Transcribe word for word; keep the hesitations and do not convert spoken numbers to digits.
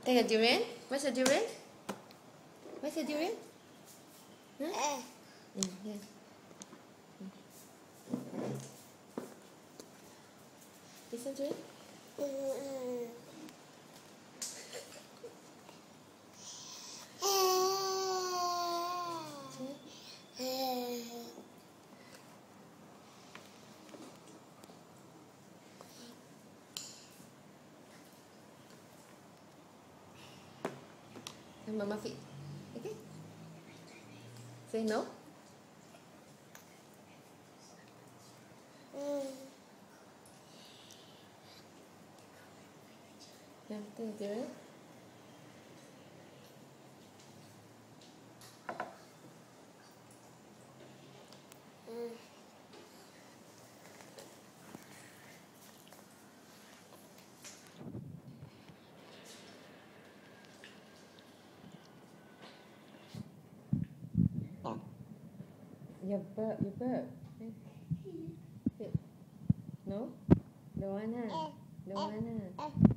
Take a durian. Where's the durian? Where's the durian? Huh? Mm, yeah. Listen to it. And Mama feet. Okay? Say no. Yeah, take it, right? You burp, you burp. Sit. No? Don't wanna. Don't wanna.